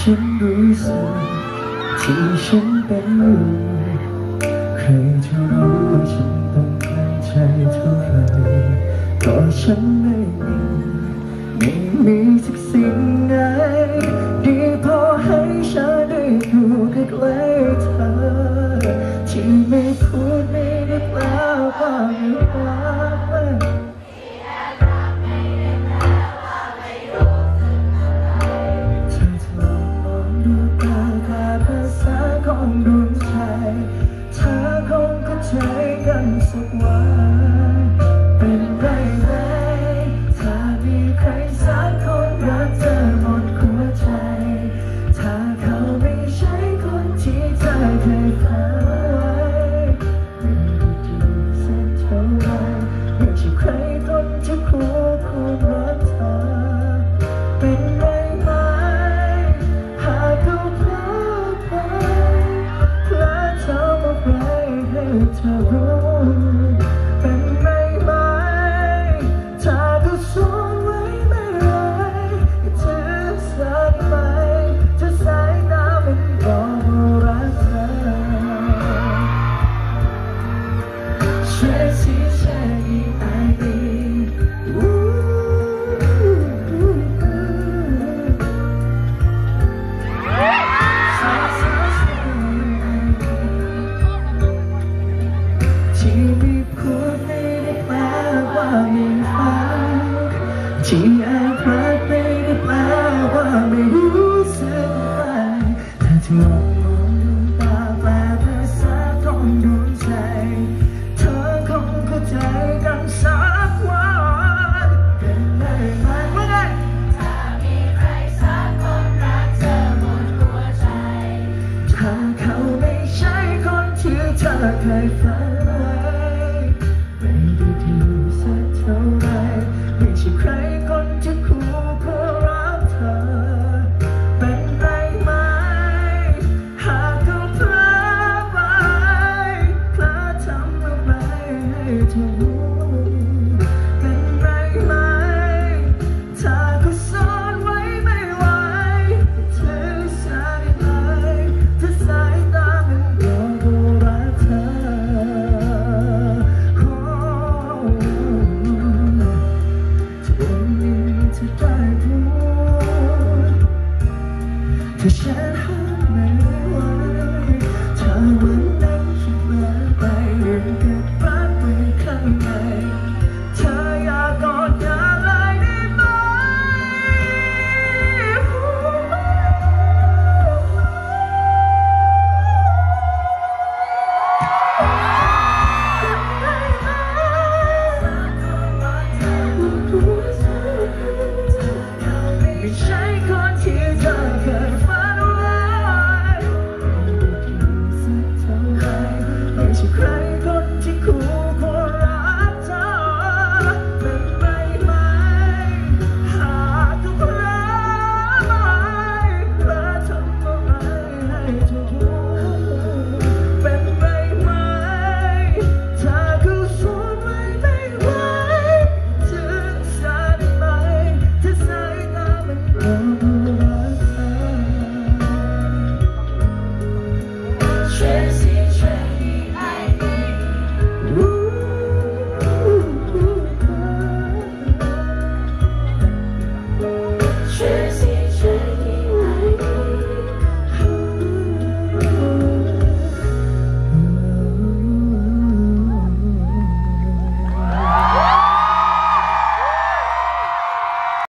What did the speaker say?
ฉันรู้สึกที่ฉันเป็นอยู่ใครจะรู้ว่าฉันต้องการใจเท่าไรก็ฉันไม่มีสักสิ่งใดดีพอให้ฉันได้อยู่ใกล้ๆเธอที่ไม่พูดไม่ได้แปลว่าไม่รักของดวงใจเธอคงเข้าใจกันสักวันเป็นไรไหมถ้ามีใครสักคนรักเธอหมดหัวใจถ้าเขาไม่ใช่คนที่เธอเคยฝันไว้ไม่รู้ดีสักเท่าไรไม่ใช่ใครคนที่คู่ควรรักเธอเป็นไรไหมหากเขาพลาดไปเธอบอกไว้ให้เธอรู้เป็นไรไหมถ้าเขาซ่อนไว้ไม่ไรก็เธอสักไหมถ้าสายตามันบอกว่ารักเธอช่วยชี้แจงอีกได้ดีที่ไม่พูดไม่ได้แปลว่าไม่ฟังที่แอบรักไม่ได้แปลว่าไม่รู้สึกอะไรถ้าเธอมองดวงตาแปลภาษาของดวงใจเธอคงเข้าใจกันสักวันเป็นไรไหมว่าไงถ้ามีใครสักคนรักเธอหมดหัวใจถ้าเขาไม่ใช่คนที่เธอเคยฝันไม่ได้ดีสักเท่าไรไม่ใช่ใครคนที่คู่ควรรักเธอเป็นไรไหมหากเขาพลาดไปพลาดทำอะไรให้เธอรู้เป็นไรไหมถ้าเขาซ่อนไว้ไม่ไหวเธอสายไหมถ้าสายตามันบอกว่ารักเธอถ้าฉันห้ามไม่ไหวถ้าวัน